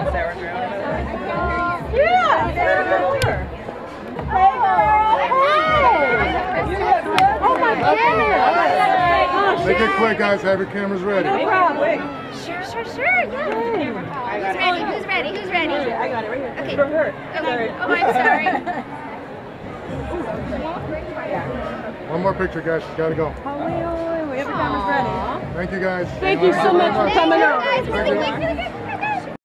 Make it quick, guys. Have your cameras ready. No problem. Sure, yeah. Who's ready? I got it right here. Okay. For her. Okay. Oh, I'm sorry. One more picture, guys. She's got to go. Wait. We have the cameras ready. Thank you, guys. Thank you so much for coming out. Guys, really quick.